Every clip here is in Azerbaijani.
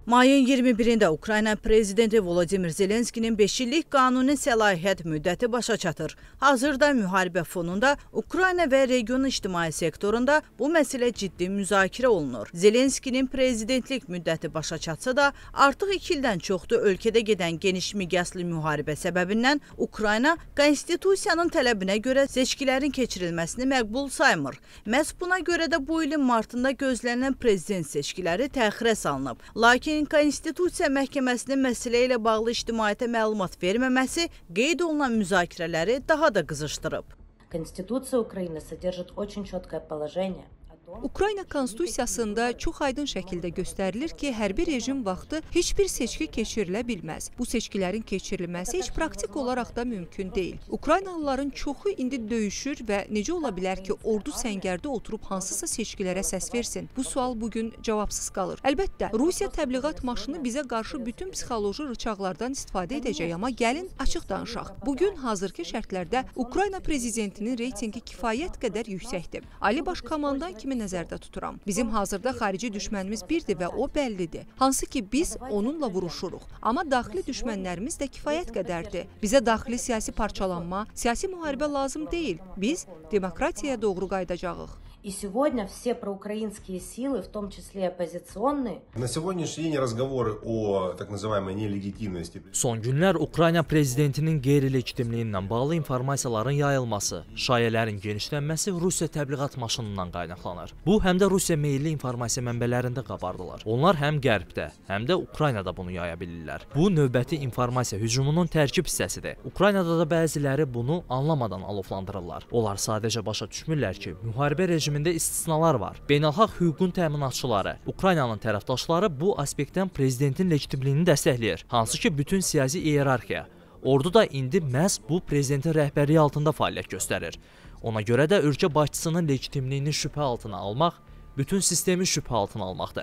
Mayın 21-də Ukrayna prezidenti Volodimir Zelenskinin 5 illik qanuni səlahiyyət müddəti başa çatır. Hazırda müharibə fonunda Ukrayna və region ictimai sektorunda bu məsələ ciddi müzakirə olunur. Zelenskinin prezidentlik müddəti başa çatsa da, artıq 2 ildən çoxdur ölkədə gedən geniş miqyaslı müharibə səbəbindən Ukrayna konstitusiyanın tələbinə görə seçkilərin keçirilməsini məqbul saymır. Məhz buna görə də bu ilin martında gözlənilən prezident seçkiləri təxirə salınıb. Lakin Konstitusiya Məhkəməsinin məsələ ilə bağlı ictimaiyyətə məlumat verməməsi qeyd olunan müzakirələri daha da qızışdırıb. Konstitusiya Ukrayna sodержит очень четкое положение. Ukrayna konstitusiyasında çox aydın şəkildə göstərilir ki, hərbi rejim vaxtı heç bir seçki keçirilə bilməz. Bu seçkilərin keçirilməsi heç praktik olaraq da mümkün deyil. Ukraynalıların çoxu indi döyüşür və necə ola bilər ki, ordu səngərdə oturub hansısa seçkilərə səs versin? Bu sual bugün cavabsız qalır. Əlbəttə, Rusiya təbliğat maşını bizə qarşı bütün psixoloji rıçaqlardan istifadə edəcək, amma gəlin açıq danışaq. Bugün hazırki şərtlərdə Ukrayna prezidentinin reytingi kifayət qədər yüksəkdir. Ali Baş Komandan kimi nəzərdə tuturam. Bizim hazırda xarici düşmənimiz birdir və o bəllidir. Hansı ki biz onunla vuruşuruq. Amma daxili düşmənlərimiz də kifayət qədərdir. Bizə daxili siyasi parçalanma, siyasi müharibə lazım deyil. Biz demokratiyaya doğru qaydacağıq. И сегодня все проукраинские силы, в том числе оппозиционные. На сегодняшний день разговоры о так называемой нелегитимности. Son günlər Ukrayna prezidentinin qeyri-legitimliyi ilə bağlı informasiyaların yayılması, şayələrin genişlənməsi Rusiya təbliğat maşınından qaynaqlanır. Bu, həm də Rusiya meyilli informasiya mənbələrində qabardılar. Onlar həm Qərbdə, həm də Ukraynada bunu yaya bilirlər. Bu, növbəti informasiya hücumunun tərkib hissəsidir. Ukraynada da bəziləri bunu anlamadan alovlandırırlar. Onlar sadəcə başa düşmürlər ki, müharibə rejimində istisnalar var. Beynəlxalq hüququn təminatçıları, Ukraynanın tərəfdaşları bu aspektdən prezidentin legitimliyini dəstəkləyir. Hansı ki, bütün siyasi iyerarxiya, ordu da indi məhz bu prezidentin rəhbərliyi altında fəaliyyət göstərir. Ona görə də ölkə başçısının legitimliyini şübhə altına almaq, bütün sistemi şübhə altına almaqdır.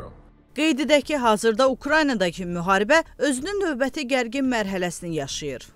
Qeyd edək ki, hazırda Ukraynadakı müharibə özünün növbəti gərgin mərhələsini yaşayır.